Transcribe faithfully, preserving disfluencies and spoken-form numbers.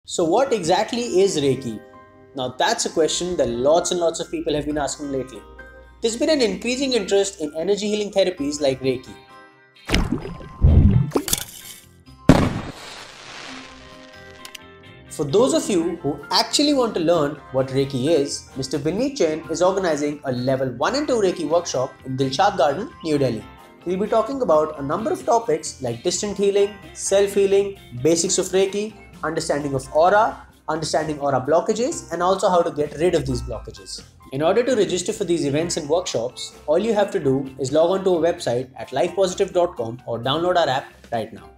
So what exactly is Reiki? Now that's a question that lots and lots of people have been asking lately. There's been an increasing interest in energy healing therapies like Reiki. For those of you who actually want to learn what Reiki is, Mister Vineet Jain is organizing a level one and two Reiki workshop in Dilshad Garden, New Delhi. We'll be talking about a number of topics like distant healing, self-healing, basics of Reiki, understanding of aura, understanding aura blockages, and also how to get rid of these blockages. In order to register for these events and workshops, all you have to do is log on to our website at life positive dot com or download our app right now.